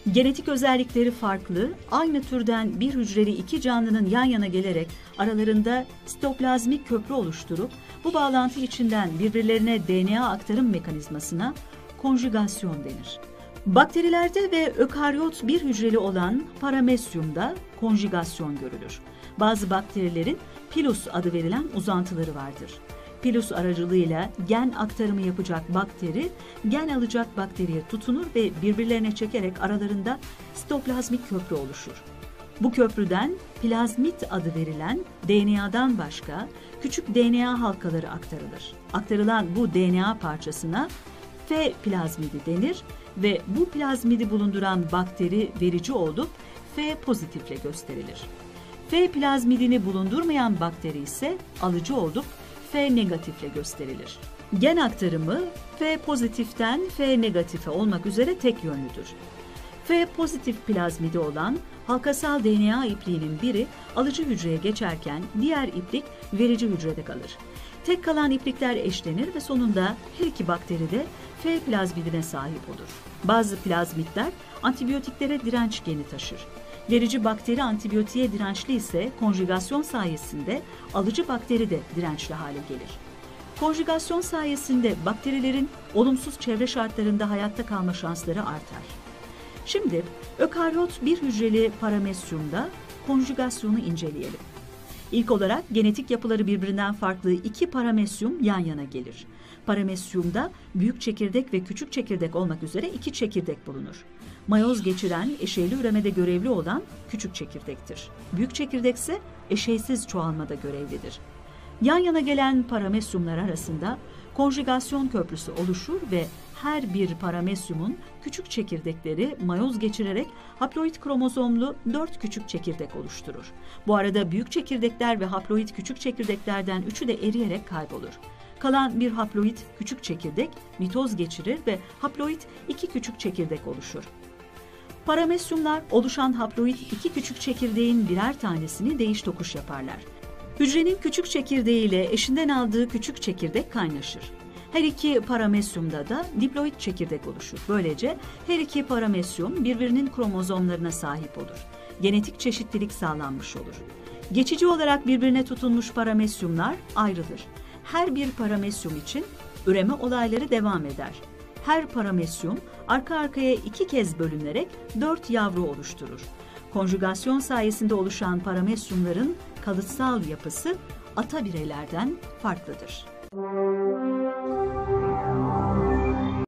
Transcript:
Genetik özellikleri farklı, aynı türden bir hücreli iki canlının yan yana gelerek aralarında sitoplazmik köprü oluşturup bu bağlantı içinden birbirlerine DNA aktarım mekanizmasına konjugasyon denir. Bakterilerde ve ökaryot bir hücreli olan paramesyumda konjugasyon görülür. Bazı bakterilerin pilus adı verilen uzantıları vardır. Pilus aracılığıyla gen aktarımı yapacak bakteri, gen alacak bakteriye tutunur ve birbirlerine çekerek aralarında sitoplazmik köprü oluşur. Bu köprüden plazmit adı verilen DNA'dan başka küçük DNA halkaları aktarılır. Aktarılan bu DNA parçasına F plazmidi denir ve bu plazmidi bulunduran bakteri verici olup F pozitifle gösterilir. F plazmidini bulundurmayan bakteri ise alıcı olup F negatifle gösterilir. Gen aktarımı F pozitiften F negatife olmak üzere tek yönlüdür. F pozitif plazmidi olan halkasal DNA ipliğinin biri alıcı hücreye geçerken diğer iplik verici hücrede kalır. Tek kalan iplikler eşlenir ve sonunda her iki bakteri de F plazmidine sahip olur. Bazı plazmitler antibiyotiklere direnç geni taşır. Verici bakteri antibiyotiğe dirençli ise konjugasyon sayesinde alıcı bakteri de dirençli hale gelir. Konjugasyon sayesinde bakterilerin olumsuz çevre şartlarında hayatta kalma şansları artar. Şimdi ökaryot bir hücreli paramesyumda konjugasyonu inceleyelim. İlk olarak genetik yapıları birbirinden farklı iki paramesyum yan yana gelir. Paramesyumda büyük çekirdek ve küçük çekirdek olmak üzere iki çekirdek bulunur. Mayoz geçiren, eşeyli üremede görevli olan küçük çekirdektir. Büyük çekirdek ise eşeysiz çoğalmada görevlidir. Yan yana gelen paramesyumlar arasında konjugasyon köprüsü oluşur ve her bir paramesyumun küçük çekirdekleri mayoz geçirerek haploid kromozomlu 4 küçük çekirdek oluşturur. Bu arada büyük çekirdekler ve haploid küçük çekirdeklerden üçü de eriyerek kaybolur. Kalan bir haploid küçük çekirdek mitoz geçirir ve haploid 2 küçük çekirdek oluşur. Paramesyumlar oluşan haploid 2 küçük çekirdeğin birer tanesini değiş tokuş yaparlar. Hücrenin küçük çekirdeği ile eşinden aldığı küçük çekirdek kaynaşır. Her iki paramesyumda da diploid çekirdek oluşur. Böylece her iki paramesyum birbirinin kromozomlarına sahip olur. Genetik çeşitlilik sağlanmış olur. Geçici olarak birbirine tutunmuş paramesyumlar ayrılır. Her bir paramesyum için üreme olayları devam eder. Her paramesyum arka arkaya 2 kez bölünerek 4 yavru oluşturur. Konjugasyon sayesinde oluşan paramesyumların kalıtsal yapısı ata bireylerden farklıdır.